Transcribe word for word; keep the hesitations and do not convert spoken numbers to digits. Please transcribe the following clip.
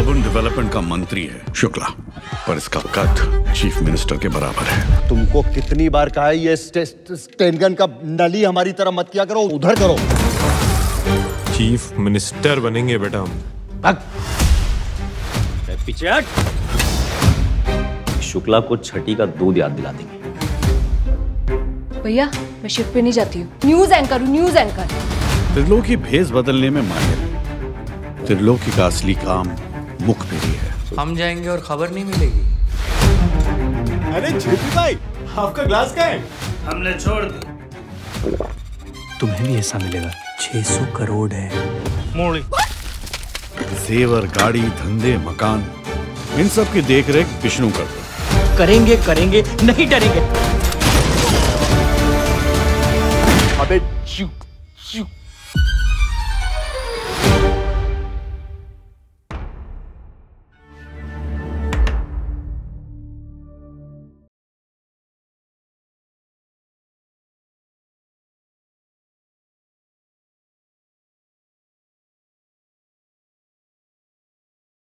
Urban development का मंत्री है शुक्ला, पर इसका कद चीफ मिनिस्टर के बराबर है। तुमको कितनी बार कहा है ये स्टेन गन का नली हमारी तरह मत किया करो, उधर करो। चीफ मिनिस्टर बनेंगे बेटा हम। भाग। पीछे हट। शुक्ला को छठी का दूध याद दिला देंगे। भैया मैं शिफ्ट पे नहीं जाती हूँ, न्यूज एंकर हूँ, न्यूज एंकर। त्रिलोकी भेष बदलने में माहिर है। त्रिलोकी का असली काम मुखबिरी है। हम जाएंगे और खबर नहीं मिलेगी। अरे जेपी भाई, आपका ग्लास कहाँ है? हमने छोड़ दी। तुम्हें भी ऐसा मिलेगा। छह सौ करोड़ है। मोड़ी। जेवर, गाड़ी, धंधे, मकान, इन सब की देख रेख विष्णु करता। करेंगे करेंगे नहीं डरेंगे। अबे चुप चुप